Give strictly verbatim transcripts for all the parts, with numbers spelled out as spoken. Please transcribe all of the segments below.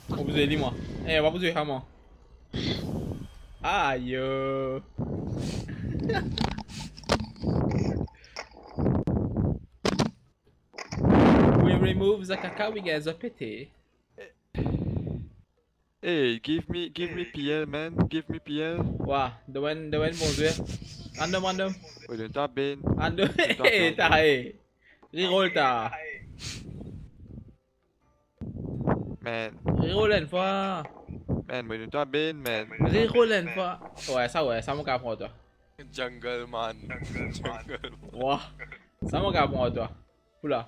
我不追你嘛？哎，我不追他嘛？哎呦！We remove the caca, we get the pity. Hey, give me, give me P L, man. Give me P L. Wah, the one, the one bon Dieu. Random, random. Ôi, đừng ta bên. Random. Đừng ta Eh, bên. ta hey. Reroll ta. Man, Reroll une fois. man, mày đừng ta bên, man. Reroll une fois. Ouais, ça ouais, ça mon gars pour toi. Jungle man. Jungle man. Wah, ça mon gars pour toi. Oula.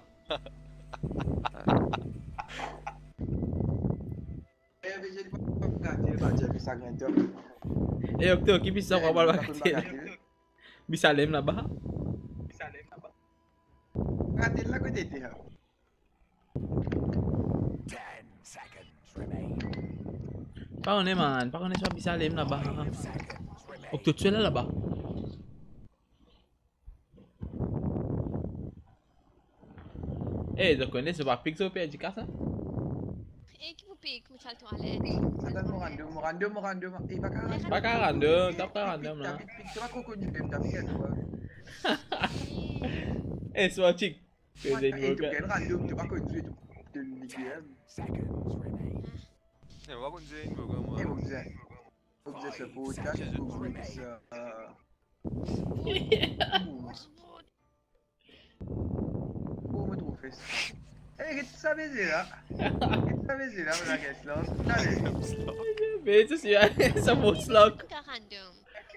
Eh, Octo, qui bisa kau bawa katil? Bisa lem lah bah? Katil lah kau jadi ha. Pas on est man, pas on est sur bisa lem là-bas. Octo, tu es là là-bas. Eh, je connais ce pas pixel P G casa? Eh, qui vous pique, vous allez toilette. Attends, mon random, mon random, mon random. Eh, pas carré. Pas qu'à random, t'as pas random là. Tu vas connu même, t'as fait quoi? Eh, c'est un chic. Tu es quel random, tu vas connu de l'I M. Eh, va conduire une bogue, moi. Eh, vous êtes. Vous êtes ce podcast, vous êtes euh. Où me trouve ça? Eh, qu'est-ce que ça veut dire là? Qu'est-ce que ça veut dire là, la question là? Allez. Mais tu sais, ça vaut slog. Random.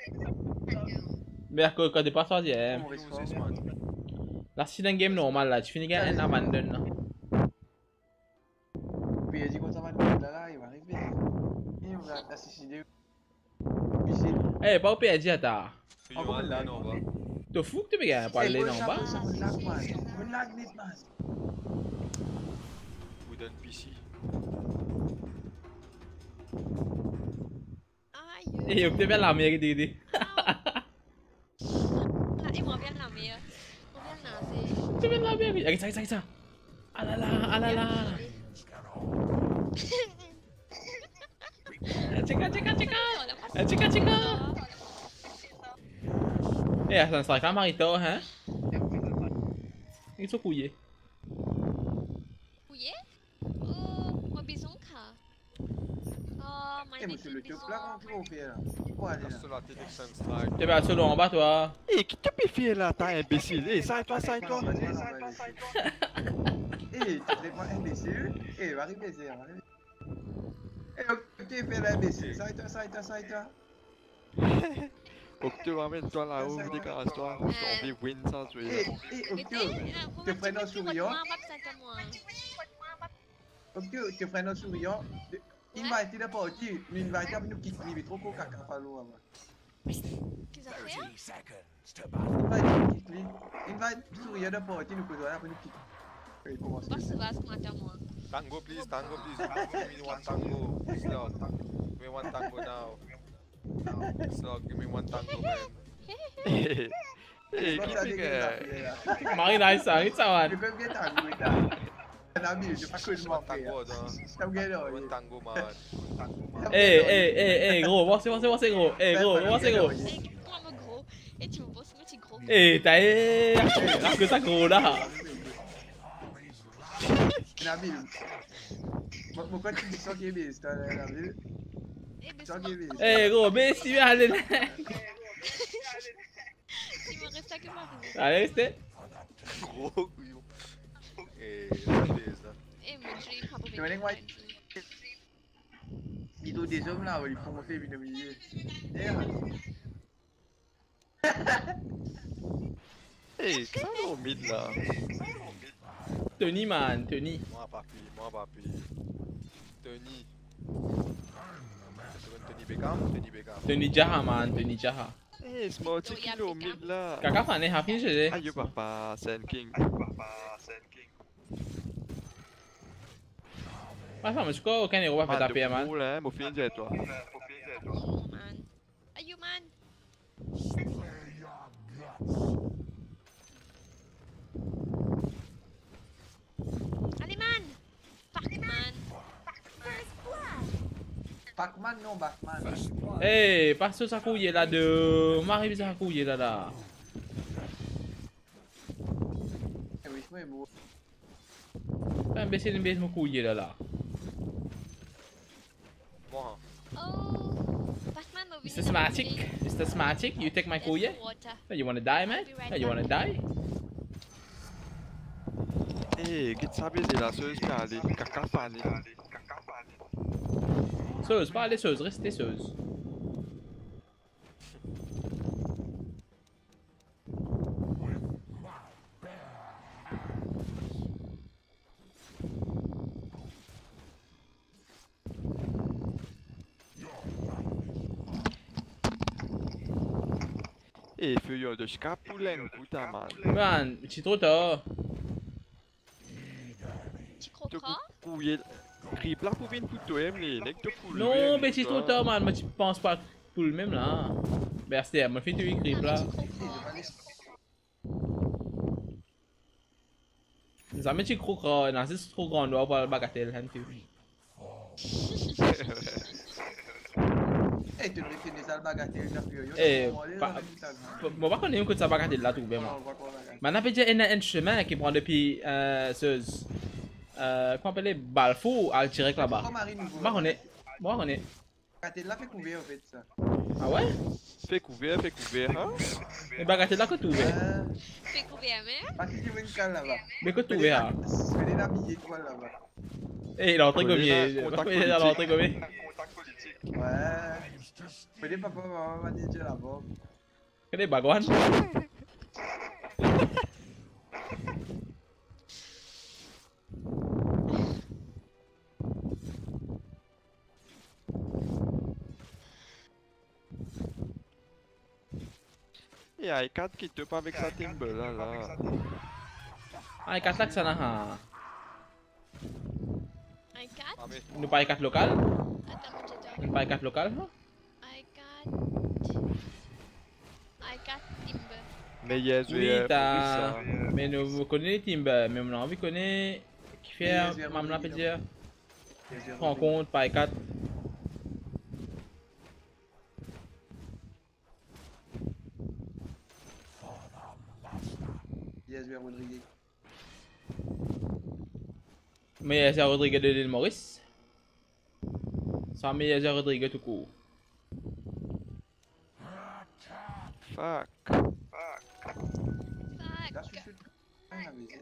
Mais quand quand tu passes troisième. Là, si dans un game normal là, tu finis avec un abandon là. Puis il dit qu'on s'en va là, là, il va arriver. Il va assassiner. Eh, pas au P S G attends. Encore là, non, va. Tu fou que tu me gagnes pas aller non bas? Wooden P C. Aïe. Eh, Octo vient la mère Didi. Là, et moi, viens la meilleure. On vient naser. Tu viens la mère. Regarde ça, regarde ça. Ah là là, ah là là. Chica, chica, chica. Chica, chica. Eh, ça serait quand Marito, hein? Ils sont couillés. Couillé? Oh, moi, bison, car. Oh, my Eh, monsieur le bison. top là, comment tu vas faire là? Faut aller là. Sur la télé, c'est un strike. Tu vas solo en bas, toi. Eh, qui t'a fait là, t'as imbécile? Eh, sors-toi, sors-toi. Eh, tu te prends imbécile? Eh, va arriver, c'est va arriver. Eh, tu fais l'imbécile, ça et toi, ça et toi, ça et toi. Octo, ramène-toi là-haut, déclare-toi. On veut win sans tuer. Eh, eh, Octo, te prenons souriant. Octo, te prenons souriant. Invite la partie, l'invite à nous qui crive trop qu'au caca fallo. Qu'est-ce que ça fait? Invite qui invite souriant de partie, nous pouvons aller pour nous qui. Eh, comment ça? Pas souvent, ce matin, moi. Tango, please, tango, please. Give me one tango. Slug. Give me one tango now. Slug, give me one tango, man. Eh, eh, qui fait que... Marie nice, ça, il s'en Je peux bien tango, là. Un ami, je pas que je m'en fais. Ça me gagne, One tango, man. Eh, eh, eh, eh, gros, voir c'est, voir c'est, voir c'est gros. Eh, gros, voir c'est gros. Eh, toi, mon gros. Et tu me bosses, mon petit gros. Eh, t'as, eh, ah, que ça gros là. Nabil, pourquoi tu dis ça qui est bien, c'est un Nabil? Eh, mais Ça qui est bien. Eh, gros, mais si tu veux aller là. il me reste à que m'arriver. Allez, restez. Gros couillon. Eh, regardez ça. Eh, mais je vais pas pour Tu vois les white? Ils ont des hommes là, ils font monter une millier. Eh, qu'est-ce qu'on a au mid là? Tony, man, Tony. Moi, papi, moi, papi. Tony. C'est Tony Beckham? Tony Beckham. Tony Jaha, man, Tony Jaha. Eh, small chicken au mid là. Kakak fan eh, happy je. Ayo papa, Sand King. Mas vamos, suka kan ni rupa tapi man. Là, mau fin je toi. Man. Are you man? Allez, man! Parti, man! Pac-Man non, Batman. Eh, passe sa couille là de. M'arrive sa couille là là. Eh oui, je me Imbécile, imbécile, mon couille là là. Moi. Oh, Batman will be Systematic, systematic. You take my couille. water. You wanna die, man? You wanna die? Eh, qu'est-ce que ça veut dire la chose là, les caca fané. Seuse, pas aller seuse, restez seuse. Eh, feuillon de scapoulen, putain, man. Man, c'est trop tard. Tu Te comprends? couiller. Creep là pour venir pour toi, les mecs te couler. Non, mais c'est trop tard, man. Moi, tu penses pas pour le même là. Ben, c'est moi, fais tu écris là. Ça me dit croque, non, c'est trop grand, on doit avoir le bagatelle, hein, tu. Eh, tu me mets des albagatelles, t'as pu. Eh, moi, pas qu'on ait un coup de sa bagatelle là, tout bien, moi. Maintenant, peut-être un instrument qui prend depuis, euh, ce. Euh, comment on appelle les balfou à le tirer là-bas. Moi, on est. Moi, on est. Bagatelle là fait couvert en fait ça. Ah ouais? Fais couvert, fais couvert, hein? Les bagatelles là que tu ouvres. Euh, Fais couvert, mais. Parce que tu veux une cale là-bas. Mais que tu ouvres, hein? Je vais l'habiller toi là-bas. Eh, il est entré comme il est. Contact Il est entré comme il est. Ouais. Je vais papa, maman, va dire là-bas. Quel est bagouane? Et I quatre qui te pas avec sa timbre là, là. Ah, il casse là que ça n'a pas. I got. Ah, mais. Nous pas quatre local? Attends, moi, je Nous pas quatre local? I got. I got timber. Mais yes, Oui, t'as. Mais nous connaissons les Timber, mais on a envie de connaître. Qui fait, maman l'a fait dire. Prends compte, pas quatre. Yes, je vais Rodriguez. Mais c'est Rodrigue de l'île Maurice. Ça, mais c'est Rodrigue tout court. Fuck. Là, Fuck. je suis à la visite.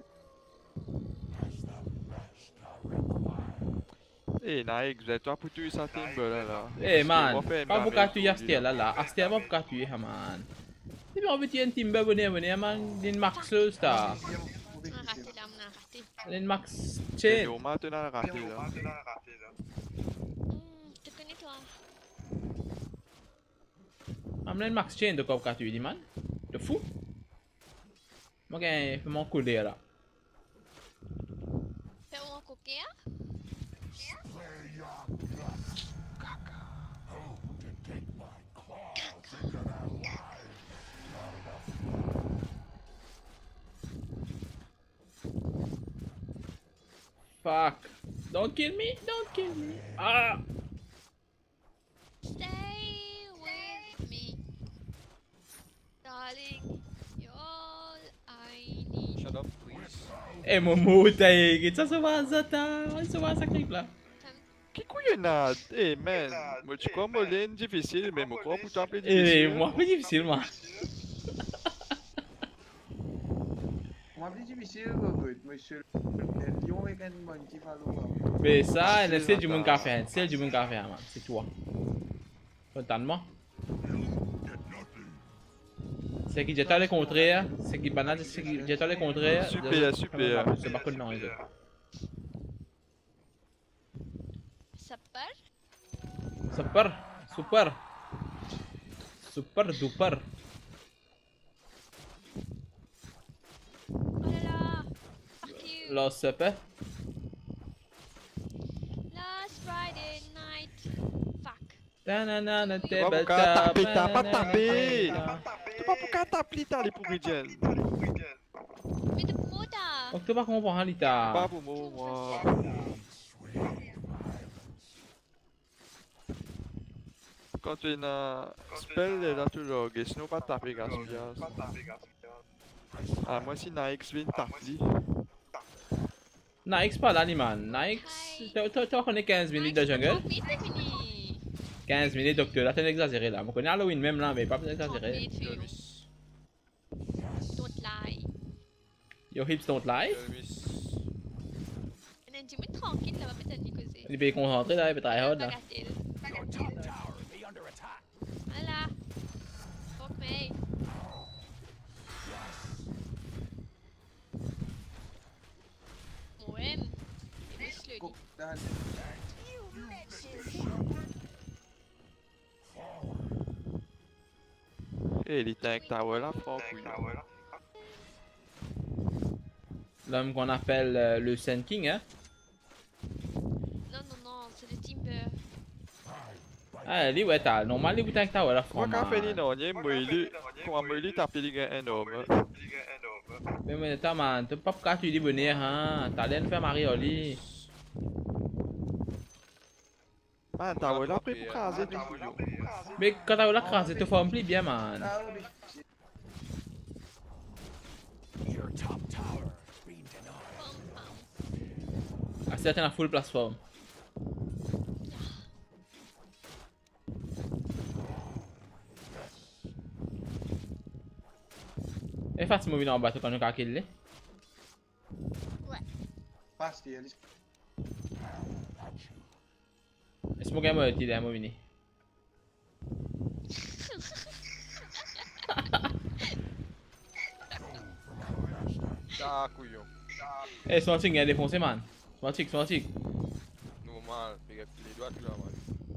Eh, Nike, vous êtes toi pour tuer sa timbre là, là. Eh man, On va faire pas une pour gamelle qu'à tuer pour lui, Astia là là. Astia pas pour qu'à tuer, man. Si on veut tuer un Timber, venez, venez, man. D'une max là. On a raté là, on a raté. D'une max là. chain. Au maintenant, on a raté là. Hmm, je te connais toi. On a une max chain de quoi qu'à tuer, man. De fou. Moi, j'ai fait mon coup de là. Fais-moi un coquet. Fuck. Don't kill me, don't kill me. Ah. Stay with me. Darling, you're all I need. Shut up, please. Eh, Momo, t'as ça se va, ça t'a. Ça va, ça clique là. Que couillonnade! Eh, man, moi tu crois moi l'aine difficile, mais moi crois pour t'appeler Eh, difficile. moi, plus difficile, moi. On m'a dit difficile, Robert, monsieur. Le lion est un bon qui va l'ouvrir. Mais ça, c'est du monde qui a fait. C'est du monde qui a fait, man. C'est toi. Content-moi. C'est qui jette le contraire. C'est qui banane, c'est qui jette le contraire. Super, super. C'est pas connu, les autres. Super. Super, super. Super duper. Oh là là. Fuck you. Là, super. Last Friday night. Fuck. Tanana, Tu vas pour qu'à taper, t'as pas tapé! Tu vas pour qu'à taper, t'as les pourridiennes. Mais de moda. Oh, tu pas comprendre, Lita. Pas pour moi, moi. quand tu es dans spell, là tu logs, sinon pas taper gaspillage. Ah, moi si Nike vient taper. Nike pas là, ni man. Nike, tu connais quinze minutes de jungle? quinze minutes, docteur, là, t'es exagéré là. On connaît Halloween même là, mais pas exagéré. Don't lie. Your hips don't lie. Tu es tranquille là, mais t'as dit que c'est. Il est concentré là, il peut tryhard là. Voilà. Fuck me. Moem. Il est slug. Eh, les tank tower là, fort couille. L'homme qu'on appelle euh, le Sand King, hein? Non, non, non, c'est le Timber. Ah, lui, ouais, t'as normal, les tank tower là, Moi, franchement. quand fait les noms, il y a Moïli, comment Moïli taper les gars énormes. Mais, mais, t'as man, t'as pas qu'à tu dis venir, hein? T'as l'air de faire Marie Oli. Man, tower là, après pour craser tout. Mais quand t'as la crasse, tu formes plus bien, man. Ah, c'est la full plateforme. Et Fatima vient en bas, tu connais qu'à kill. Ouais. Passe, il y a les. Est-ce que moi, tu es moi venu? Ah, couillon. Eh, Smartic, il a défoncé, man. Smartic, Smartic. Normal, les doigts là, man.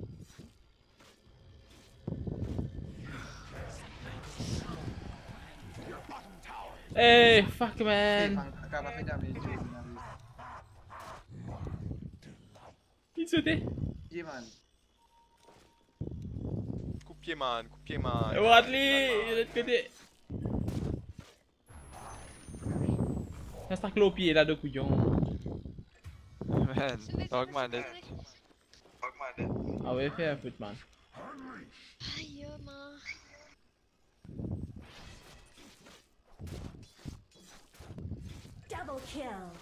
Hey, fuck, man. Il sautait. Coup pied, man, coup pied, man. Wadley, il est de l'autre côté. Reste un clos pied là de couillon. Man, dog manette. Ah ouais, fais un peu de man. Aïe, man. Double kill.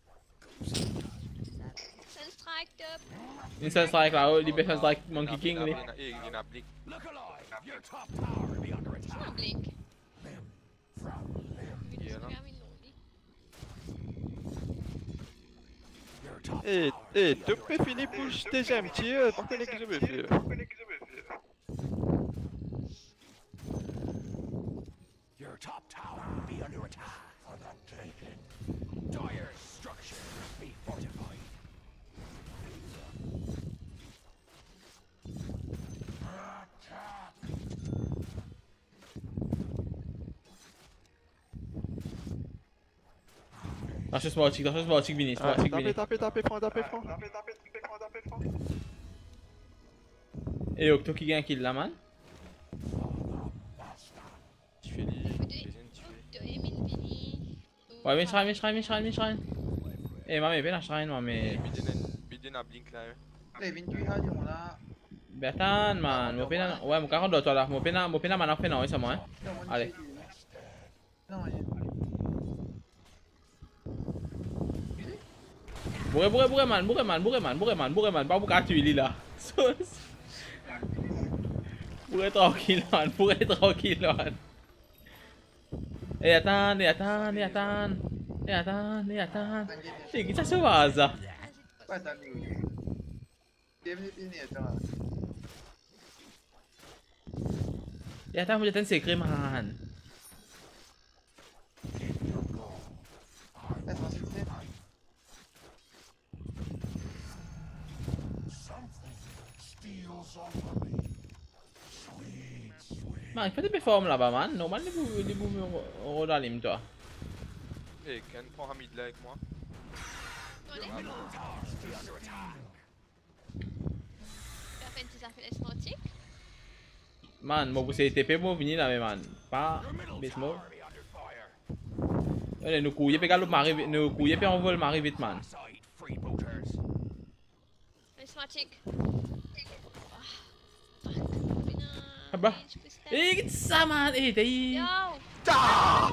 Sun strike up. Instant strike là, il fait un strike Monkey King. Lui. Eh, il y a un blink. C'est un blink. Eh, eh, tu peux finir pour jeter j'aime tir, par contre, que je veux faire. Your top tower will be under attack. For the taking. Dire structure be fortified. Ah, je suis Smartic, je suis Smartic, Vinny, Smartic, Vinny. Tapez, tapez, tapez, franc, tapez, franc. Tapez, tapez, tapez, franc, tapez, franc. Et Octo qui gagne un kill là, man. Tu fais les. Ouais, mais shrine, mais shrine, mais shrine, mais shrine. Eh, maman, viens la shrine, moi, mais. Biden a blink là. Eh, vingt-huit ans, on a. Bertan, man. Mon pena, ouais, mon carré toi là. Mon pena, mon pena, man, fait non, c'est moi, hein. Allez. Non, rien. Bourré, bourré, bourré, man, bourré, man, bourré, man, bourré, man, bourré, man. Pas pour qu'à tuer, là. Bourré tranquille, man, bourré tranquille, man. Eh, attends, eh, attends, eh, attends. Eh, attends, eh, attends. Eh, qu'est-ce que ça se passe? Ouais, t'as mis. Bienvenue, bienvenue, attends. Eh, attends, vous êtes un secret, man. Laisse-moi s'il te plaît. Man, fais des performances là-bas, man. Normal, les bouts, les bouts, rodalim, toi. Eh, Ken, prends Hamid là avec moi. Tu as fait une petite affaire esmotique? Man, moi, vous avez T P pour venir là, mais man. Pas Bismo. Allez, nous couillons, puis galop Marie, nous couillons, puis on vole Marie vite, man. Esmotique. Apa? Eh, kita sama. Eh, tadi. Yo! Ah!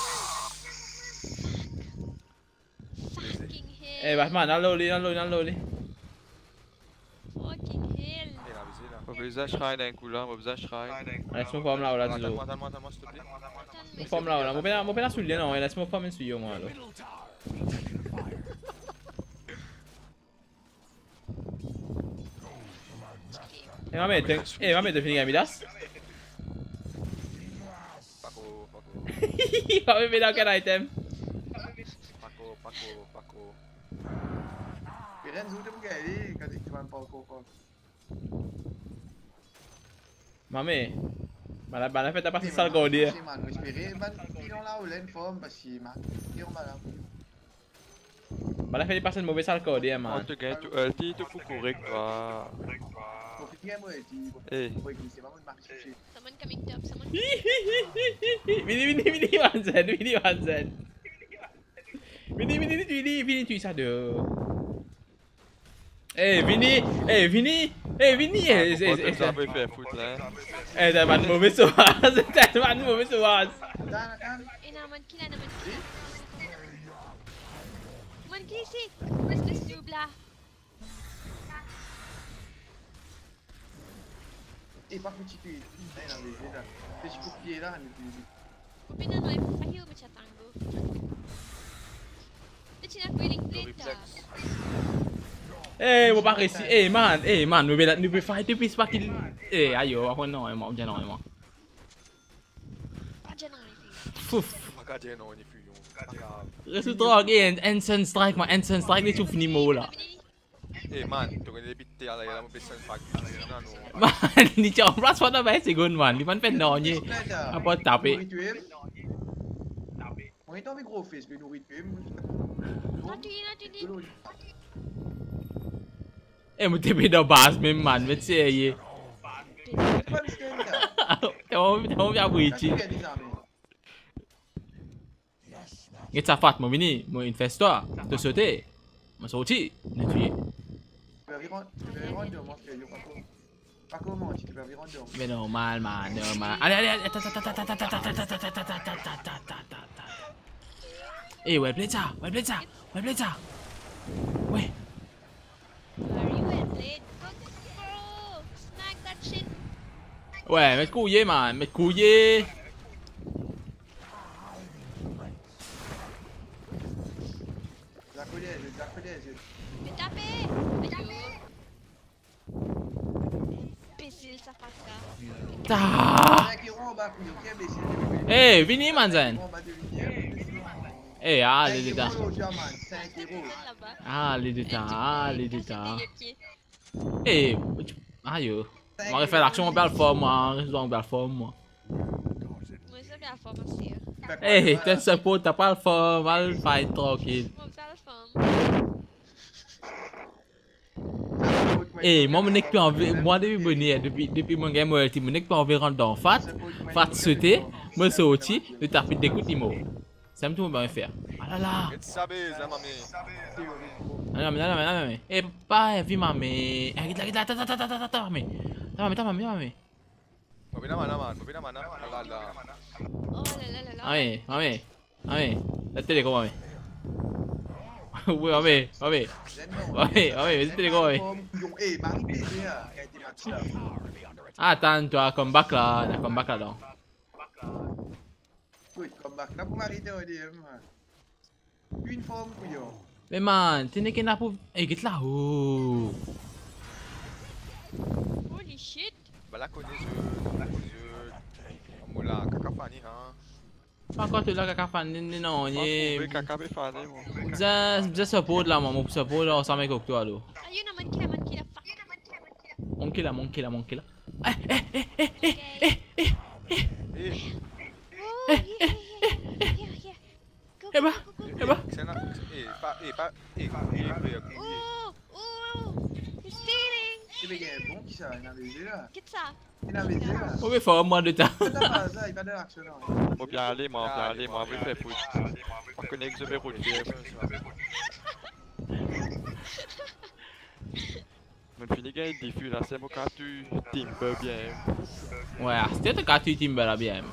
Fucking hell! Eh, Batman, nalo li, nalo, nalo li. Fucking hell! Il a visé là. On va besoin de shrine d'un coup là, on va besoin de shrine. Laisse-moi forme là, là, Attends-moi, Tizo. attends-moi, attends-moi, s'il te plaît. Laisse-moi forme là, là. Mon père, mon père, sur lui, non, laisse-moi forme sur lui, moi, là. Middle tower be taking fire. Eh, ma mère, eh, ma mère, t'as fini à Midas? Paco, Paco, Ma mère, dans quel item? Paco, Paco, Paco. Piren zoet hem gay, kan ik gewoon Paul kopen. Ma mère. Malah, malah fait ta partie sale kau dia. Man, moet speren, man, pilon là ou len form, parce que man, pilon malam. Malah fait des personnes mauvais sale kau dia, On man. te gagne, tu ulti, tu fous courir toi. Pour finir, moi, tu, Eh. pour glisser, vraiment une marque chercher. Someone coming top, someone Vini, vini, vini, Wanzen, vini, Wanzen. Vini, vini, vini, vini, tu ça de. Eh, Vini, eh, Vini, eh, Vini, eh, eh, eh, Ça peut faire foutre là. eh, t'as pas de mauvais sauvage, t'as pas de mauvais sauvage. Dan, dan. Eh, naman kila, naman kila. Man gisik! Where's this noob lah? Eh, pas petit cul. Là, il a baisé là. Petit coup de pied là, on est plus. Kopi na noy, pahiyo macam tanggo. Dia cina aku iling plate dah. Eh, mau pakai si, eh, man, eh, man, nous bela, nous peut fight depuis ce qu'il, eh, ayo, aku non, emang, jangan non, emang. Aja nang itu. Fuf. Regarde, non, on est plus long. Resu drog, eh, Ensign Strike, man, Ensign Strike, ni tu fini mo lah. Eh man, tu kena lebih tia lah, yang besan fag. Man, ni cakap plus pada baik segun, man, di pan pendor ni. Apa tapi? On est tombé gros fils, mais nous rythme. Nanti, nanti ni. Eh, mesti beda bahas memang, mesti ye. Tahu, tahu apa buici. Kita fat mau ini, mau investor, tu sote, masuk ci, nanti. Mais normal, man, normal. Allez, allez, allez, attends, attends, attends, attends, attends, attends, attends, attends, attends. Eh, ouais, play ça, ouais, play ça, ouais, play ça. Ouais. Very well played. Go, go, go. Snag that shit. Ouais, mets couillé, man, mets couillé. Mais tapez. Ayo. Imbécile, ça passe là. Ah. Eh, Vini, manzen. Eh, ah, les détails. Là-bas. Ah, les détails, ah, les Casse détails. tes Eh, pieds. aïe. On va faire l'action en belle forme, moi. Je dois en belle forme, moi. Moi, ça fait la forme aussi. Eh, t'es ce pot, t'as pas le forme, va le fight tranquille. Moi, ça la forme. Eh, moi, mon plus envie, moi, depuis bonnet, depuis, depuis mon game, moi, mon plus envie de rentrer dans Fat, Fat sauter, me sortir, de taper des coups d'imo. Ça me tourne bien faire. Ah là là. Ça baise, hein, mamie. Ah non, mais non, mais non, mais. Eh, papa, viens, mamie. Eh, regarde, regarde, attends, attends, attends, attends, mamie. Attends, mamie, attends, mamie, mamie. Mobil nama, nama, mobil nama, nama. Lah, lah. Oh là là là là. Mamie, mamie, mamie. La télé, comment, mamie? Oui, mamie, mamie. Mamie, mamie, vas-y, télé, comment, mamie? Eh, Marie baisé là, il a été match là. Attends, toi, comeback là, la comeback là, donc. Good comeback. Là pour Marie de O D M. Une forme couillon. Mais man, tu n'es qu'un approuve. Eh, get là, oh. Holy shit. Bah là, connais je, je. Moula, kakafani, hein. Pas encore tu là, caca fan, non, ni. Oui, kakafani, moi. Bisa, bisa support lah, mau support lah, sama kau tu aduh. Ayun naman kila, man kila. Fuck. Mungkin lah, mungkin lah, mungkin lah. Eh, eh, eh, eh, eh, eh, eh, eh. Eh, Oh, yeah, yeah, yeah, yeah, yeah. Go, Eh go, bah, go, go, go. eh bah. sana, eh, pas, eh, pas, eh, eh, eh, Oh, oh, you're stealing. Eh, mais il est bon qui ça, il a baisé là. Get ça. Il a baisé là. On va faire moi de temps. C'est pas ça, il va de l'action là. Moi bien aller, moi bien aller, moi je fais foot. On connaît que je vais rouler. Men fini gagner diffus là, c'est mon cas tu timber bien. Ouais, c'était le cas tu timber là bien.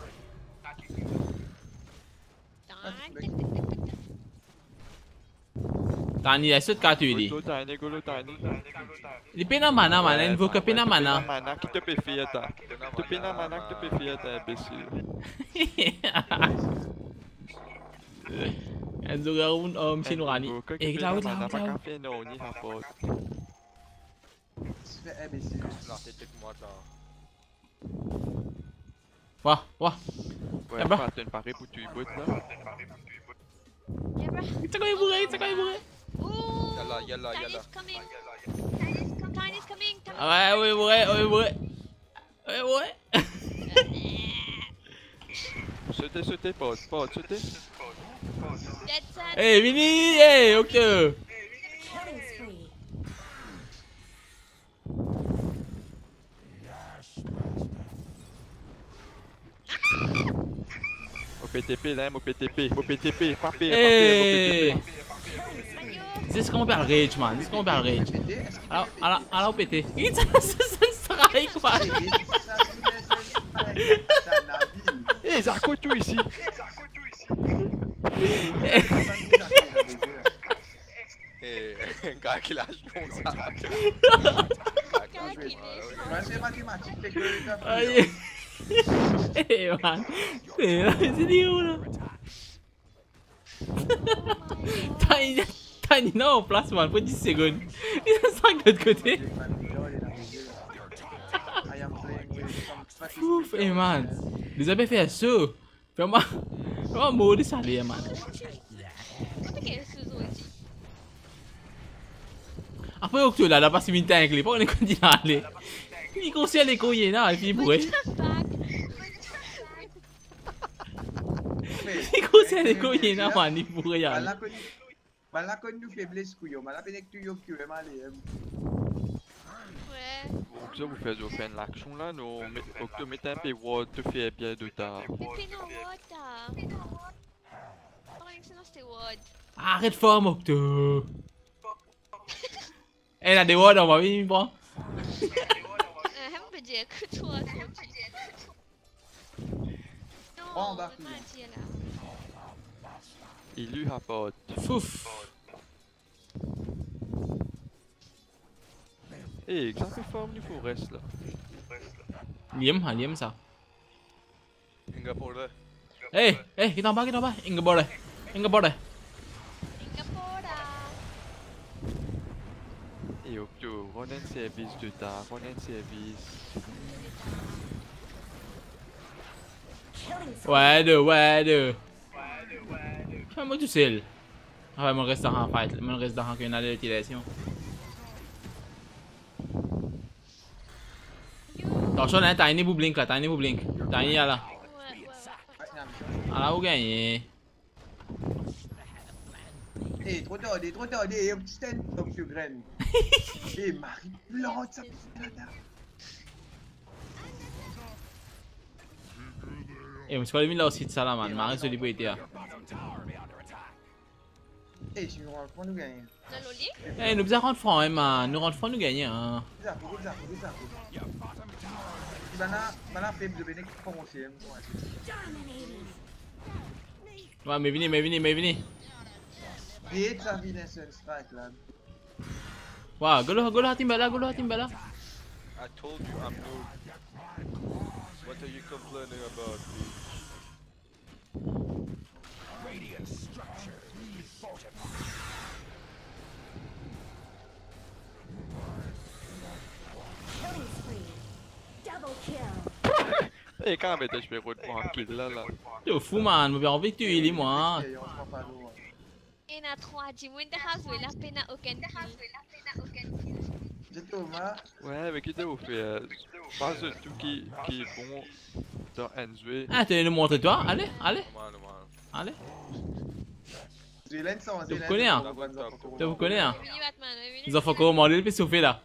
Tani esot cas tu di. Golo tiny, golo tiny. Di pena mana mana, invoca pena mana. Mana que te perfeita. Tá? Tu pena mana que te perfeita, imbecil. Enzo gawin om sinurani. Eh, glawit lang, Mana glawit. café non, ni rapport. Tu fais imbécile. Là, c'était que moi là. Wah, wah. Ouais, Eh ben. pas une parée pour tu bout là. Yeah, bro. Kita kau ibu gai, kita kau ibu gai. Ooh. Yalla, yalla, Tiny's yalla. coming. Tiny's com- Tiny's coming. Tiny- Ouais, oui, ibu gai, oui, ibu gai. Oui, ibu gai. Sauter, sauter, pas, pas, sauter. Dead son. Eh, Vini, eh, Octo. Killing spree. Au P T P là, au P T P, au P T P, pas P, Eh. pas P, Ayo. This is como perde rage, man. This is como perde rage. Pété, est-ce qu'il Alors, alors, alors, pété. Isso é um strike, man. peut aider ça, c'est un navire. Eh, Zarko tout ici. Eh, gars qui lâche comme ça. Calculé. Moi, c'est mathématique, c'est que les gars. Aïe. Eh, man. C'est là, c'est dio là. Tiny, Tiny, non, place, man. Pour dix secondes. Il a cinq de l'autre côté. I am playing with some strategic Ouf, eh, man. Les avez fait ça. Fais-moi. Fais-moi mourir ça, les man. Apa que é isso hoje? Après, Octo, là, la passe une avec les. Pas on est continué à aller. Il conseille les couilles, là, et puis bourré. Il conseille les couilles, là, man. Il bourré, Mal là. la connu, mal la connu faiblesse couillon, mal la peine que tu yo que mal et Ouais. Donc ça vous faites au fin de l'action là, nous Octo met un peu word te fait bien de ta. Pepino water. Parang yung sinaste word. Arrête fort, Octo. Eh, là, des words, on va venir, bon. Eh, hem beje aku tua tu. Oh, No, bah, not dia lah. Il lui rapporte. Fouf. Eh, ça fait forme du forest là. Liam, ha, liam sao? Inga på det. Eh, eh, kita bak, kita bak. Inga boleh. Inga boleh. Singapore. Et Octo, on a un service de ta, on a un service. Killing spree. Waduh, waduh. Kamu tu sel. Ah, mon reste dans un fight, mon reste dans un canal d'utilisation. Attention, hein, Tiny vous blink là, Tiny vous blink. Tiny là. Ouais, ouais. Ah là, vous gagnez. Eh, trop tardé, trop tardé, un petit stand comme tu graines. Eh, Marie plante ça. Eh, mais c'est pas le milieu aussi de ça là, man. Marie se libère là. Eh, je suis rentré, nous gagnons. Le loli? Eh, nous faisons rendre francs, hein, man. Nous rendre francs, nous gagnons, hein. Bizarre, bizarre, bizarre. Bana, bana faible de bénéfice pour mon C M. Ouais, mais venez, mais venez, mais venez. Et ça vient d'un seul strike là. Wah, golo, golo hati bala, golo hati bala. I told you I'm noob. What are you complaining about? Radiant structure fortified. Killing spree. Double kill. Eh, quand même, je vais reprendre un kill là là. T'es fou, man. J'ai envie de tuer lui, moi. Et on se prend pas l'eau. Eh, na trois jimun dah hazwe la pena oken kill. Je Thomas. Ouais, mais qui t'a offert? Pas de tout qui qui est bon dans N Z W. Ah, tu veux nous montrer toi? Allez, allez, Normal, normal. allez. Zélen sans Tu vous connais, hein? Tu vous connais, hein? Vini Batman, vini. Ils ont fait comment manger le plus soufflé là.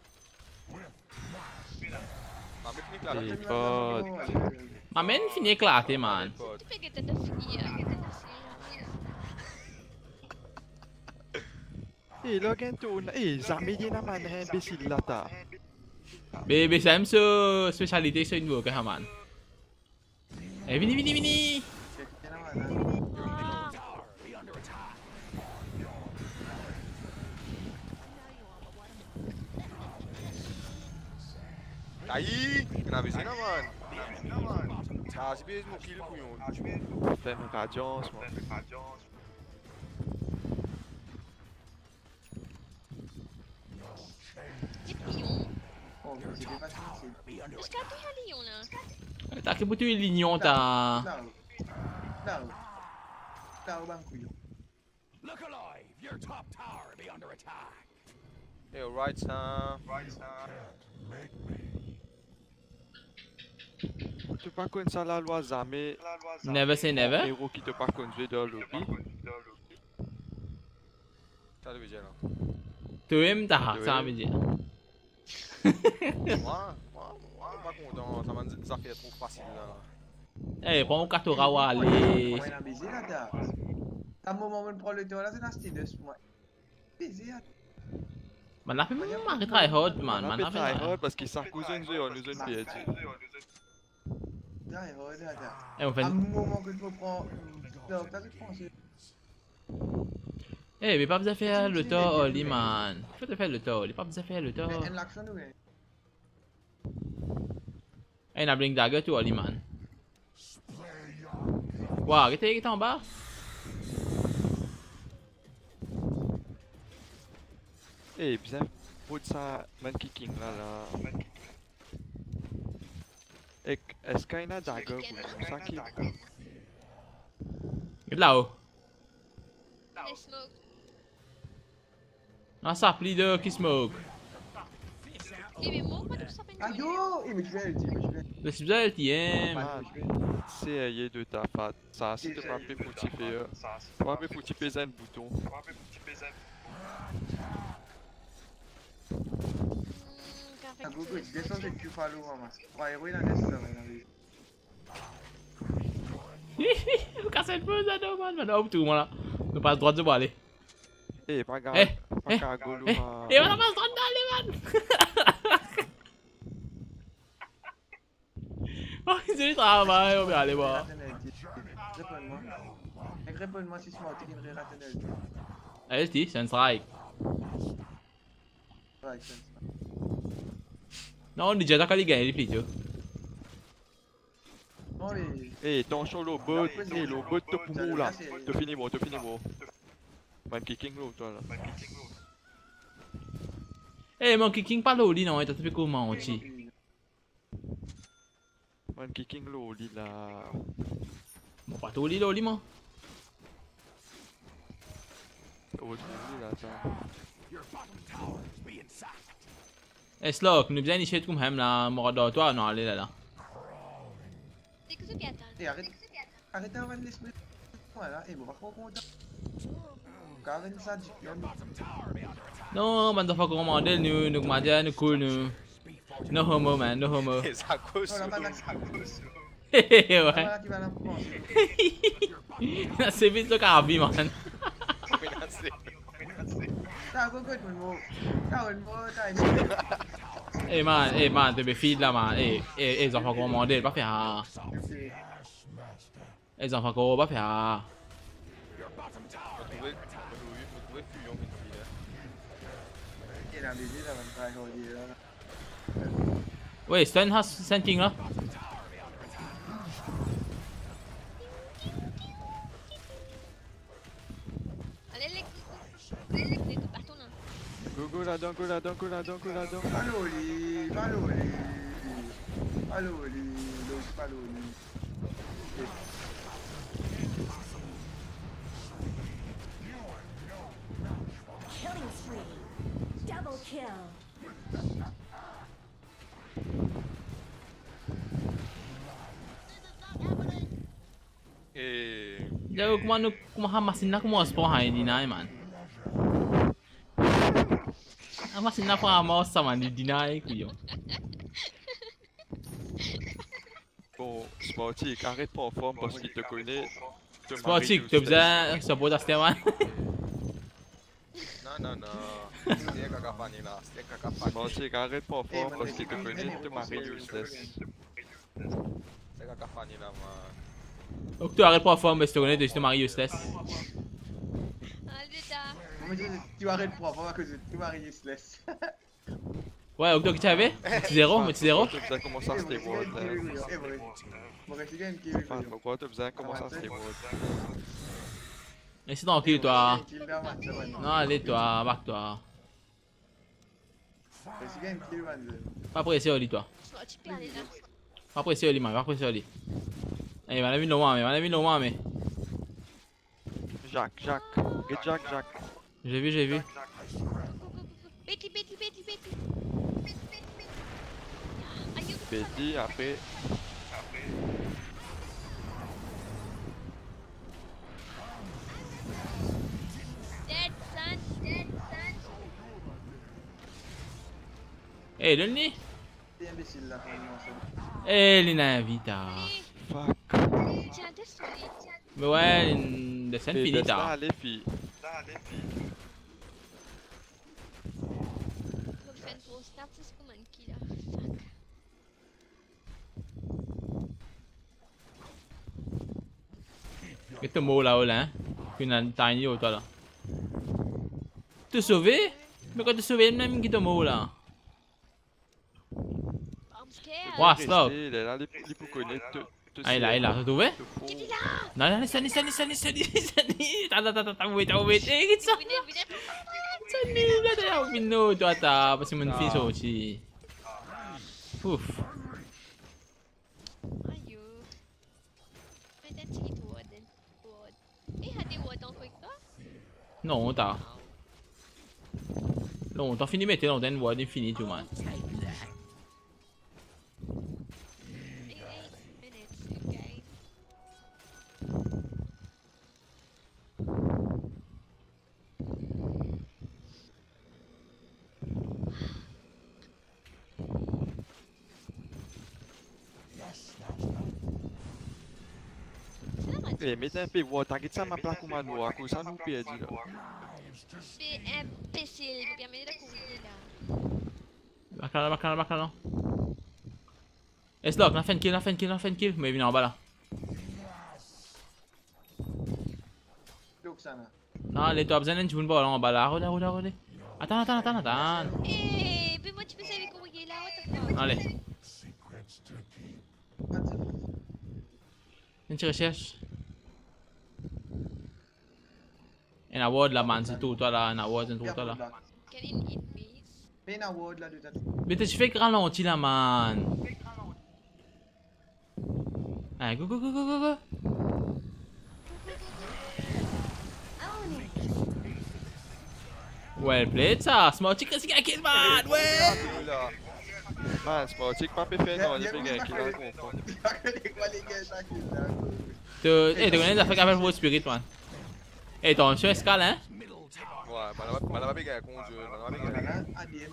Non, mais finis là, là. Et potes. Ma main finit éclaté, man. Potes. Tu peux que t'as fini. Eh, Logan, tu eh, Zamedi na man imbécile là ta. Mais mais c'est même ce spécialité c'est une voix que man. Eh vini vini vini. Aí, grave isso não, mano. Às vezes no kill com um. Tem um Radiance, mano. Oh, mais c'était pas facile. Est-ce que tu as Lyon là? T'as que butuh lignon ta. Là, là, là, au banco. Look alive! Your top tower be under attack. Hey, right side. Right side. Tu pas connais ça la loi jamais. Never say never. Héros qui te pas conduit dans le lobby. Ça veut dire là. Tu aimes ta ça veut dire. Moi, moi, moi, pas content. Ça m'a dit ça fait trop facile là. Eh, prends mon Katora wa aller. On est busy là, t'as. T'as un moment où on prend le temps là, c'est dans ce deux mois. Busy là. Man a fait man try hard man, man a try fait. hard parce qu'il s'est cousin de on nous a pied. Try hard là, t'as. Eh, on fait. À un moment que tu prends. Donc, t'as tout pensé. Eh, mais pas besoin de faire le temps, Oli man. Faut te faire le temps, Oli. Pas besoin de faire le temps. Mais en l'action, oui. Eh, n'a blink dagger tout, Oli man. Waouh, qu'est-ce qui est en bas? Eh, bien, pour ça, man kicking là là. Est-ce qu'il y a un dagger pour ça qui. Là-haut. Les smoke. Ah, ça plie de qui smoke. Eh, mais moi, pourquoi tu sais pas Ah yo! Eh, mais je vais le dire, je vais. Le subzel T M. C'est ayé de ta fat. Ça, si tu pas fait pour tiper. Tu pas fait pour tiper un bouton. Ah, Gogo, tu descends de Q follow, maman. Ouais, héros, il en est ça, mais Vous cassez le feu, ça, non, man. Maintenant, tout, voilà. Nous pas le droit de se aller. Eh, pas grave. Eh, pas eh, grave, Golo. Eh, eh, on a pas le droit d'aller, man. Oh, c'est du travail, on va aller voir. Réponds-moi. Réponds-moi si c'est moi qui viendrai rater le jeu. Allez, c'est c'est un strike. Ouais, c'est ça. Non, on est déjà d'accord, les gars, les plus, Non, mais. Eh, ton show le bot. Eh, le bot te pour là. Te finis moi, te finis moi. Man kicking l'eau, toi là. Eh, mon kicking pas l'eau, non, il t'a fait comment, aussi. Man kicking l'eau, là. Bon, pas tout, l'eau, moi. Oh, tu là, ça. Eh, Slock, nous bien initier comme hem là, mordor, toi, non, allez là là. C'est que ce qui attend. Eh, arrête. Arrête d'avoir les semaines. Voilà, eh, bon, va pas content. Karen, ça, du Non, man, t'as pas commandé, nous, nous, commander, nous, cool, nous. No homo, man, no homo. Eh, ça cause. Non, la banane, ça. Hehehe, ouais. Voilà qui va la prendre. C'est vite le carabine, man. T'as Gogo, tout le monde. T'as une mot, t'as une. Eh, man, eh, man, tu me feed là, man. Eh, eh, eh, ils ont pas commandé, pas faire. Ils ont pas commandé, pas faire. Il a baisé, là, va me faire aujourd'hui, là. Oui, Stun has Sand-King là. Allez, les les les coups partout là. Go go là-dedans, go là-dedans, go là-dedans, go là-dedans. Allô, les. Allô, les. Allô, les. L'autre, allô, les. Killing spree. Double kill. Eh. Jauh kumano kumahamasin na kumuha spawn hai deny man. Amasin na pa mo sa man di deny kuyo. Bon, Sportic, arrête pas en forme parce qu'il te connaît. Sportic, tu besoin support à Stewan. Non, Non, non, non. C'est un cacafani là. C'est un cacafani. Bon, tu arrête pas fort parce que tu connais te marier useless. C'est un cacafani là, man. Donc tu arrêtes pas fort, mais si tu connais, tu te maries useless. Tu arrêtes pas fort parce que tu maries useless. Ouais, Octo, tu savais? Tu zéro, mais tu zéro. Tu faisais comment ça c'était bon. Pourquoi tu faisais comment ça c'était bon? Laisse tranquille, toi. Non, allez, toi, marque-toi. Pas pressé, Oli, toi. Pas pressé, Oli, man. Pas pressé, Oli. Eh, m'en a vu non, mais m'en a vu non, mais. Jacques, Jacques. Get Jacques, Jacques. J'ai vu, j'ai vu. Betty, Betty, Betty, Betty. Betty, après. Dead, son, dead, son. Eh, donne-lui. C'est imbécile là, quand Eh, Lina Vita. Fuck. Tiens, descends, tiens. Mais ouais, une de scène finie, Là, t'as. les filles. Là, les filles. Vou faire une grosse carte, c'est comme un killer. Fuck. Cái tầm mô là là Khi nào tài nhiều toi là Te sauver? Mais quand te sauver même qui te mô là I'm scared. Wow, stop. Il est là, les pour connaître. Ah, il a, il a, t'as trouvé? Il est là. Non, non, Sunny, Sunny, Sunny, Sunny, Sunny. T'as, t'as, t'as, t'as, wait, t'as, wait. Eh, qu'est-ce que Venez, venez. Sunny, là, t'as, au pino, toi, t'as, parce que mon fils aussi. Ouf. Ayo. Men den tigger to den. Ward. Eh, hade ward en quick då? Non, t'as. Non, t'as fini, mais t'es dans den word infini, tout, man. Eight minutes, okay. Eh, mettez un peu de water, t'inquiète ça, ma plaque ou ma noix, comme ça nous perdons là. C'est imbécile, vous regardez la courrier là. Bacala, bacala, bacala. S-Lock, on a fait une kill, on a fait une kill, on a fait une kill. Mais il vient en bas là. Non, allez, toi, besoin d'une balle en bas là. Regarde, regarde, regarde. Attends, attends, attends, attends. Eh, mais moi tu peux savoir courrier là, what the fuck? Allez. Une petite recherche. Un award là, man, c'est tout, toi là, un award, c'est tout, toi là. Can you eat me? Mais un award là, de ta. Mais tu fais ralenti là, man. Allez, go, go, go, go, go, go. Well played, ça. Smarty, qu'est-ce qu'il y a qui man? Ouais. Man, Smarty, pas fait faire non, il fait gagner qui là, comprends. Tu, eh, tu connais les affaires qu'appelle votre spirit, man. Eh, ton sur escale, hein? Ouais, man, on va bien gagner conduire, man, on va bien gagner.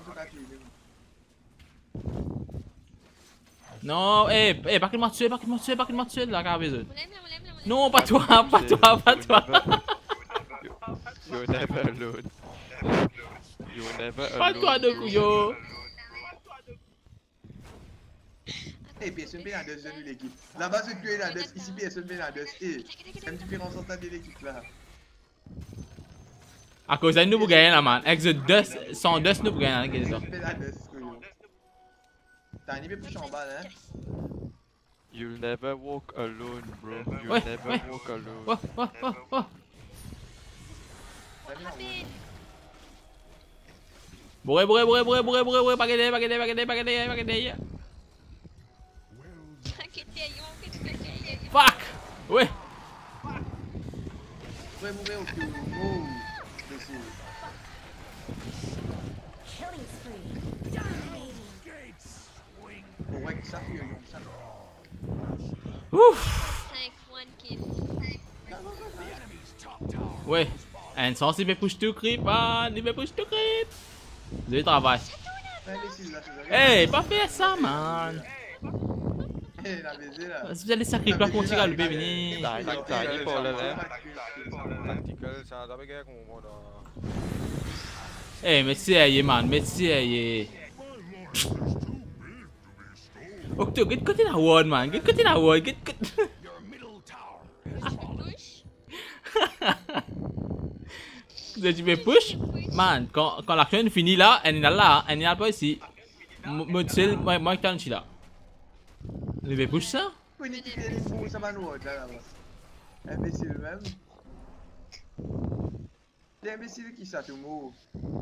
Non, eh, eh, pas qu'il m'a tué, pas qu'il m'a tué, pas qu'il m'a tué de la carabézone. On l'aime là, on l'aime là, on l'aime. Non, pas toi, pas toi, pas toi. You're never alone. You're never alone. Pas toi de couillot. Eh, P S M B a deux de l'équipe. Là-bas, c'est tué la deux. Ici, P S M B a deux. Eh, c'est une différence entre de l'équipe là. À cause de nous, vous gagnez là, man. Avec deux, sans deux, nous, vous gagnez là, qu'est-ce que P S M B a deux. T'as animé plus en bas, hein? You'll never walk alone, bro. You'll Ouais, never ouais. walk alone. Oh, oh, oh, oh. Bourré, bourré, bourré, bourré, bourré, bourré, bourré, baguette, baguette, baguette, baguette, baguette. Fuck! Ouais! Ouais, mourir au cul. Oh! Killing spree. Dominating. Ouais, ça fait ça. Ouf! cinq, one kill. Ouais. Un sens, il me push to creep, man. Il me push to creep. Du travail. Hey, pas faire ça, man. Eh, la baisée là. Si vous allez sacrifier la continue à le béni. Tactical, pour le lait. Tactical, ça va bien gagner comme on va. Eh, mais sérieux, man, mais sérieux. Octo, get côté la ward, man. Get côté la ward, get côté. Your middle tower Push. Tu veux push? Man, quand, quand l'action finit là, elle est là, elle est pas ici. Moi, tu sais, moi, moi, je suis là. Tu veux push ça? Oui, il fait les fous, ça va nous là là-bas. Imbécile même. C'est imbécile qui ça, tout le monde.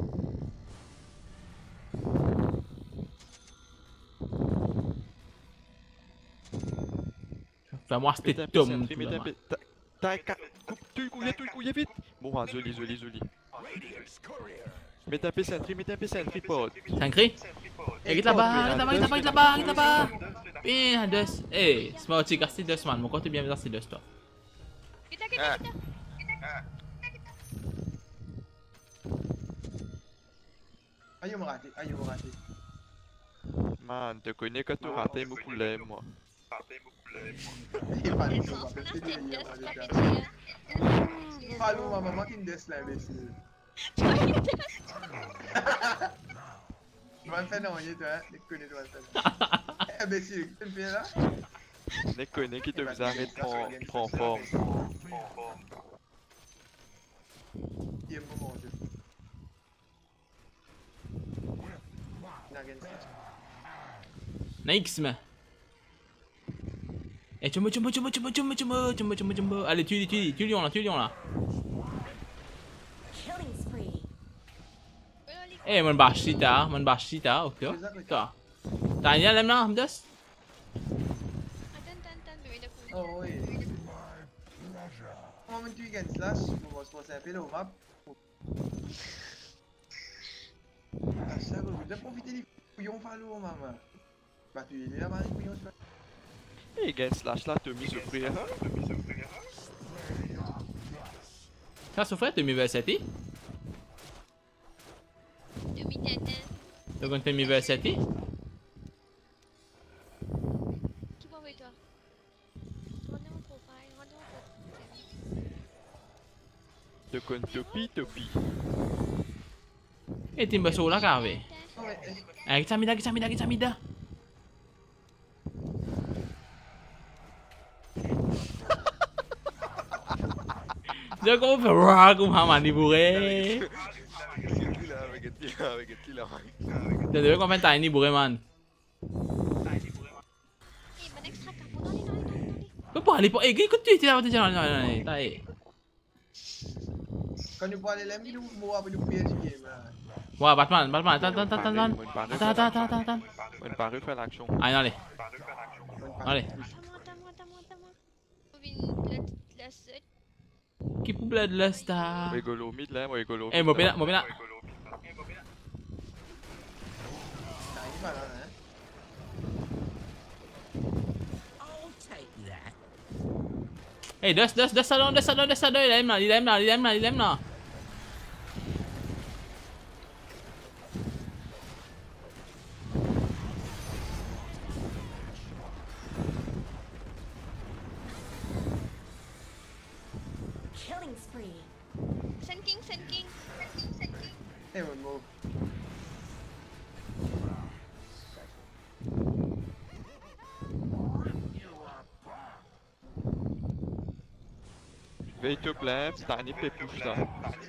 Fais-moi Mets cet un peu homme. centré, mets un peu. Tac, coupe, tu couilles, tu couilles vite. Bon, ah, joli, joli, joli. Radiant's courier. Mets un peu centré, mets un peu centré, pote. T'as un cri? Eh, get là-bas, get là-bas, get là-bas, get là-bas, get là-bas. Bien, deux. Eh, c'est moi, tu gastes deux, man. Mon compte est bien gasté deux, toi. Kita, kita, Ah. kita. Aïe, on m'a raté, aïe, on m'a raté. Man, te connais que tu raté beaucoup l'aime, moi. Il est pas du tout, on va faire Nasty des délires, dust on va packet faire. here. Allô, ma maman qui me laisse là, imbécile. Tu vas me faire noyer, toi, hein? Les connais, tu vas me faire. Imbécile, tu me fais là? Ne connais qui te faisait arrêter prend, prend forme. Il est bon, mon dieu. Nice, man. Eh, chumbo, chumbo, chumbo, chumbo, chumbo, chumbo, chumbo, chumbo, chumbo. Allez, tue-lui, tue-lui, tue-lui, on là, tue-lui, on là. Killing spree. Eh, mon bâche, si t'as, mon bâche, si t'as, ok. Toi. T'as rien, là, là, Hamdas? Tan, tan, tan, bebe dah kulit. Oh, oui. Comment tu gagnes slash? On va se passer un peu là au map. Ah, ça va, je vais profiter des couillons par l'eau, maman. Bah, tu es là, Marie, couillon, tu vas. Eh, gain slash là, te mis ce frère. Ça, souffrait, tu m'y veux setti? Demi tantan. Tu veux que tu m'y veux setti? Qui va avec toi? Rendez mon profile, rendez mon profile. Te connais topi, topi. Eh, timba sola kave. Oh, ouais, Eh, kita mida, kita mida, kita mida. Dia kau berwah aku mama ni bure. Dia dia kau main tiny bure man. Eh, mana extra kamu? Noli, noli, noli, noli. Kau boleh po, eh, kau tu tidak ada jalan jalan ni, tai. quand nous parlons de l'ami, nous mourons pour nous payer ce game là. Wah, Batman, Batman, tan tan tan tan tan. Tan tan tan tan tan. On paru faire l'action. Allez, allez. Allez. Attends-moi, attends-moi, attends-moi, attends-moi. Moving blood last. Keep bloodlust ta. Rigolo, mid là, moi rigolo. Eh, mau pina, mau pina. T'arrives pas là, hein? I'll take that. Eh, dust, dust, dust salon, dust salon, dust salon. Il aime là, il aime là, il aime là, il aime là. Killing spree. Sun King, Sun King. Sun King, Sun King. Eh, mon mot. Veille te plaît, t'as un épée push là.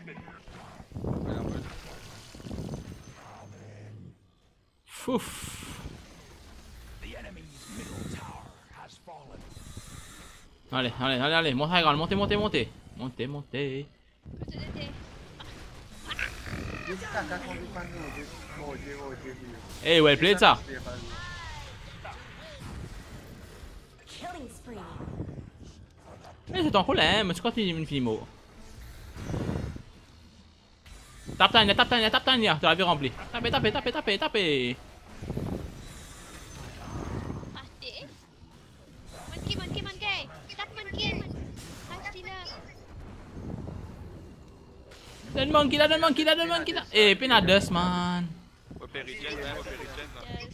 Fouf. The enemy's middle tower has fallen. Allez, allez, allez, allez, montez, regarde, montez, montez, montez. Montez, montez. Kau tak ada. Dia cakap kau di depan tu. Dia, oh, dia, oh, dia, dia. Eh, well played ça. Killing spree. Eh, c'est ton problème, tu continues une filmo. Tape Tanya, tape Tanya, tape Tanya, tu l'avais rempli. Tapez, tapez, tapez, tapez, tapez. Pasti. Monkey, monkey, monkey. Tak monkey. Pasti lah. Donne monkey là, donne monkey là, donne monkey là. Eh, penades man. Opérigène, hein, opérigène là. Yes.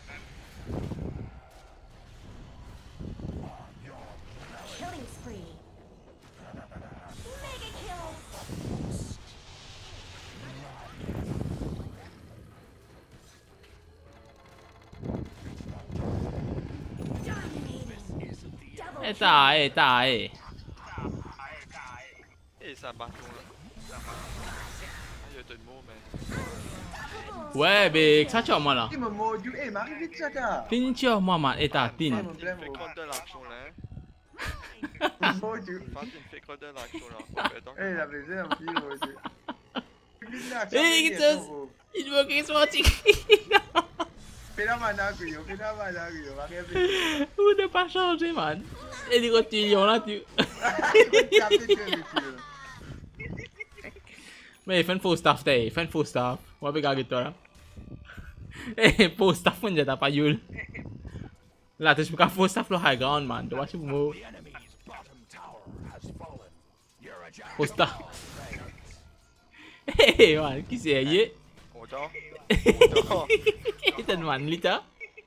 Killing spree. Mega kill. Eh tak, eh tak, eh. Eh, ça bat ton là. Aïe, t'as une mot, mais. Ouais, mais ça tue moi là. Il me mord, eh, m'arrive vite ça, t'as. Tin tue moi, man. Eh tak, tin. Eh, mon blême, Fais quoi de l'action là? mon mord, Fatin, fais quoi de l'action là? eh, la baisée un peu, mon dieu. Eh, Gitos. Il veut qu'il soit tic. Fais la mana, Guyo, fais la mana, Guyo, m'arrive vite. Ou ne pas changer, man. Et les rotillons là, tu. Mais il fait un faux staff, t'es. Il fait un faux staff. On va regarder toi là. Eh, faux staff, on jette pas yul. Là, tu peux pas faux staff le high ground, man. Tu vois, tu peux. The enemy's bottom tower has fallen. You're a giant. Faux staff. Eh, man, qui c'est, yé? Autant? Il te demande, Lita.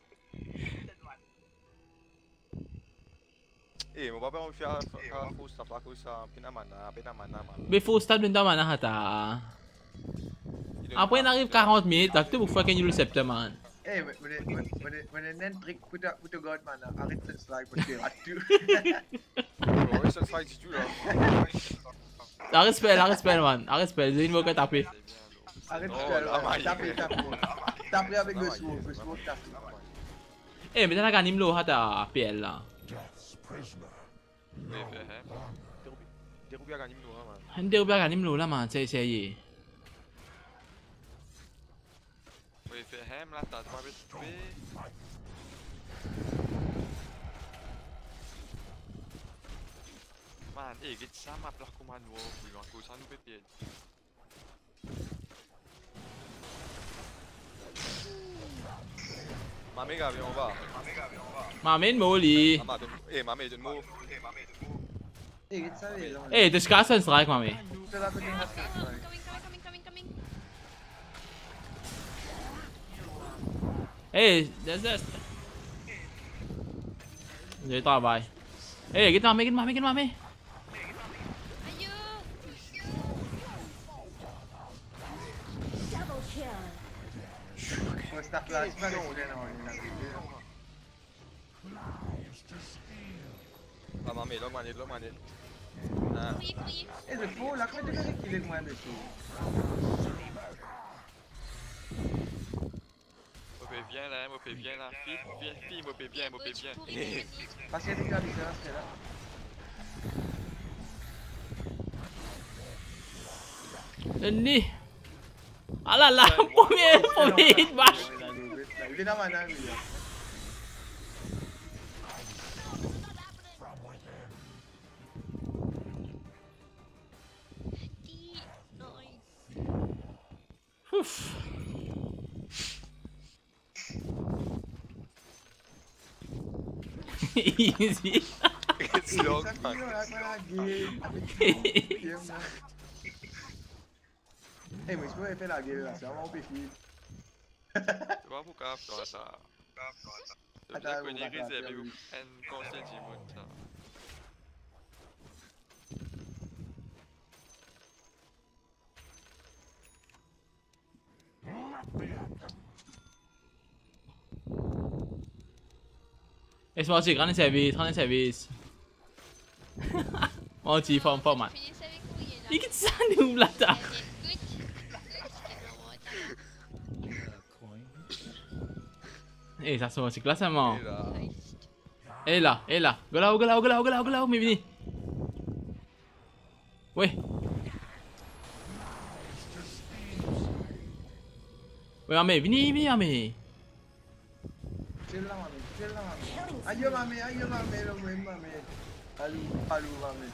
Eh, mon papa, on fait un faux stuff là, comme ça. Pinamana, pinamana, man. Mais faux staff, tu ne dois pas hata. Après, on arrive quarante minutes, donc tu peux faire qu'il y ait le septembre, man. Eh, on est un trick pour te god, man. Arrête ce slide parce que à tout. Ouais, ça slide si tu là. La respect, la respect, man. La respect, j'ai une voix que taper. Arrête Oh, de la faire maille. taper, taper. Taper avec le smoke, le smoke taper. Eh, mais tu as gagné le hata P L là. Death's prisoner. Mais, hein. Déroubé à gagner nous, hein, man. On dirait bien gagné le là, man. C'est c'est yé. Oui, fait hem là, t'as pas vite tué. Man, eh, get ça m'a plat comme un nouveau, puis on cause ça nous fait pied. Mamé, gars, viens, on va. Mamen Molly. Maman, donne, eh, mamé, donne-moi. Eh, get ça, les gens. Eh, tu casses un strike, mamé. Je te la connais pas, ce Coming, slide. coming, coming, coming, coming. Eh, desist. J'ai travail. Eh, get mamé, get mamé, get mamé. Ayo. Double kill. On start là, c'est pas le problème, non, il a Ah, mamé, là, mané, là, mané. Ah, Oui, oui. Eh, le faux, là, comment tu veux qu'il est moins de tout? Mopé, viens là, Mopé, viens là. Fille, viens, fille, Mopé, viens, Mopé, viens. Parce qu'il y a des gars différents, c'est là. Denis. Ah là là, premier, premier hit bash. Il est dans ma nave, lui. Di. Noy. Ouf. Easy. It's long, Ça man. finit là, voilà, game, avec tout, game, là. Eh, mais je pourrais faire la gueule là, c'est vraiment péfible. Tu vois pourquoi toi ça. C'est bien Attends, qu'on on y va réserve faire, oui. un conseil du monde ça. Es parti, grand service, grand service. On t'y forme pas mal. Finissez avec vous, il est là. Il quitte ça, nous là, t'as. Good. Good. Eh, ça sont c'est classement. Et là, Elle est là, elle est là. Go là, go là, go là, go là, go là, mais venez. Ouais. Ouais, mamé, venez, venez, mamé. Chill là, mamé, chill là, mamé. Aïe, mamé, aïe, mamé, le même mamé. Allô, allô, mamé.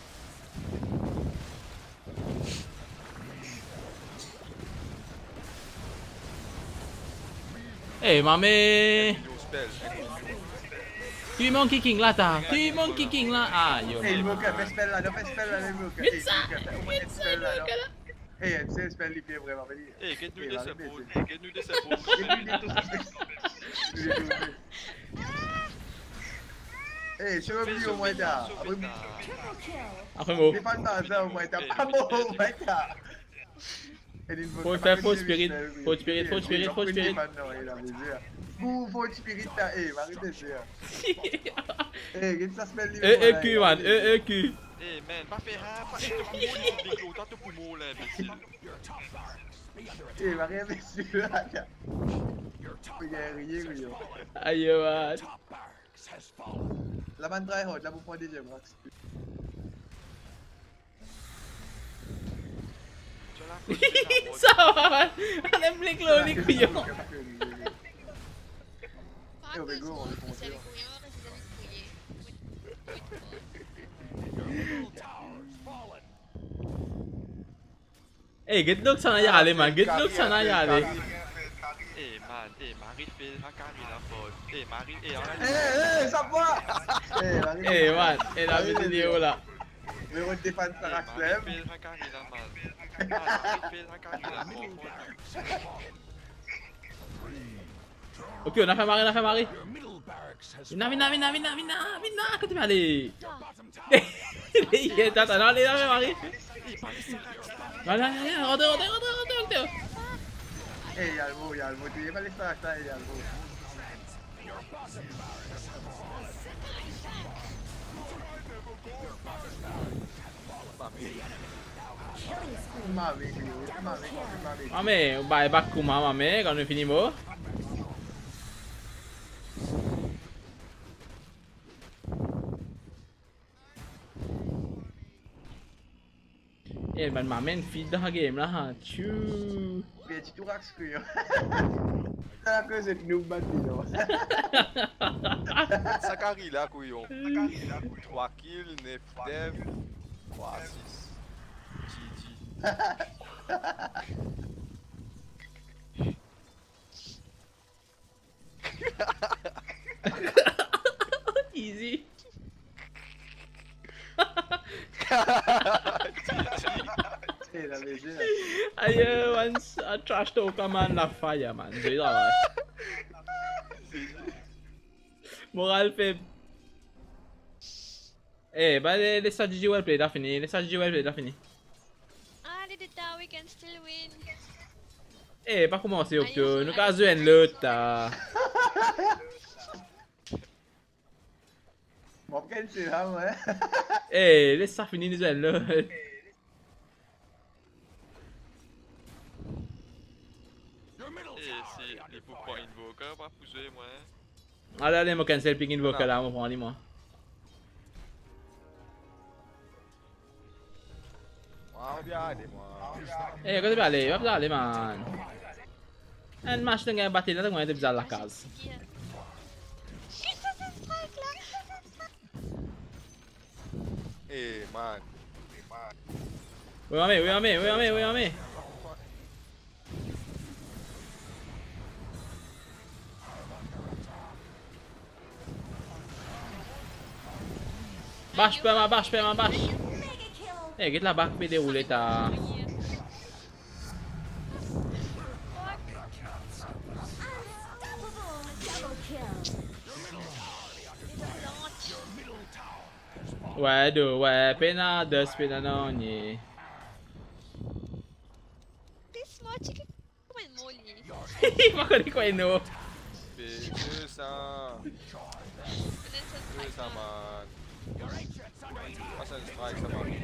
Eh, mamé. new spell. Tu monkey king là, t'as. Tu monkey king là. Ah, yo. Eh, il me fait spell là, il fait spell là, il me fait. Vite ça, vite ça, spell là. vite ça. Eh, c'est spell il fait vraiment. vas-y. Eh, get nous Eh, des vas-y, épaules, vas-y. get nous des épaules. Et lui, il est tout fait. Il est tout fait. Eh, je veux plus au moins tard. Triple kill. Après, bon. C'est pas ça au moins tard. Pas bon au moins tard. Faut faire faux spirit, faux spirit, faux spirit, faux spirit. Non, il a vu. Pour faut spirit là, eh, arrêtez ça. Eh, qu'est-ce que ça se met le E E Q man, E E Q. Eh man, pas faire un, pas faire un poumon, t'as ton poumon là, imbécile. Eh, va rien faire celui-là, gars. Il a rien, oui. Aïe man. Top barracks has fallen. La man try hard, là vous prenez des gemmes. Ça va man. On aime les clones couillon. Eh, au Bego, on est tombé. Middle tower's fallen. Eh, get look sana yale man, get look sana yale. Eh man, eh Marie fait la caméra faute. Eh Marie, eh on a Eh, eh, ça va. Eh, Marie. Eh man, eh la vidéo là. Mais on défend ça Eh à Marie Clem. fait la caméra man. Ah, Marie fait la caméra Ok, on a fait marrer, on a fait marrer. Your middle barracks has Vina, vina, vina, vina, vina, vina, que tu vas aller. bottom tower. Il est attends, non, allez, on a fait marrer. Allez, allez, allez, rentrez, rentrez, rentrez, rentrez, rentrez. Eh, y'a le mot, y'a le mot. Tu vas les faire ça, y'a le mot. Mame, mame, mame. Mame, bye back kuma mame, quand on finit mot. Eh, man, mame, feed dah game lah, ha. Chuu. Biar tu rak screw. Aku c'est noob bâtiment. Sakari là, couillon. trois kills, neuf dev, trois assists. G G. Easy. Eh, la maison. Aïe, once a trash talk man la fire man. J'ai là. Moral faible. Eh, bah les, les stratégies well played, là fini. Les stratégies well played, là fini. Ah, did it down, we can still win. Eh, pas commencer Octo. Nous avons joué l'autre. Bon, quel c'est là, ouais. Eh, laisse ça finir, nous jouons l'autre. Your middle Eh, tower. si, il faut pas invoquer, pas pousser, moi. Allez, allez, moi cancel picking vocal là, on prend les moi. Wow, bien, aidez-moi. Eh, quand tu vas aller, va aller man. Un match dengan battle là, tu vas la case. Yeah. Shit, ça c'est strike là. Eh, man. Oui, mamé, oui, mamé, oui, mamé, oui, mamé. Bash, pe ma bash, pe ma bash. Mega kill. Eh, get la back pe dérouler ta. Unstoppable. Double kill. Ouais, do, ouais, pena deux, pena non, ni. This small chicken. Come on, Molly. Mako di ko ino. deux cents. deux cents, man. Pas un strike, ça va.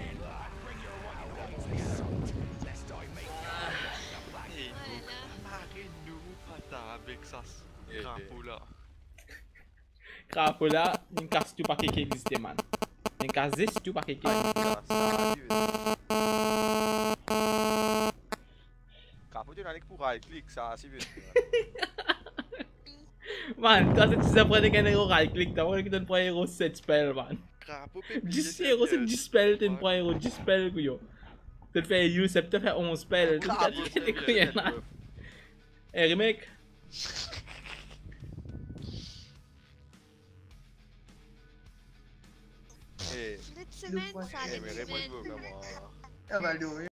Eh, marrez-nous, pata, avec ça. Crapaud là. Crapaud là, une casse tout paquet qui existe, man. Une casse dix tout paquet qui existe. Crapaud, tu n'as pas pour right click, ça, c'est vite. Man, toi, tu apprenais qu'un héros right click, t'as voulu que tu prends un héros sept spell, man. Crapaud, dix héros, c'est dix spells, tu prends un héros dix spells, couillon. Tu te fais use, tu te fais onze spells. Tu te fais couillon là. Eh, remake. Eh, Let's cement, Eh, solid mais cement. réponds-moi, vraiment. Elle va le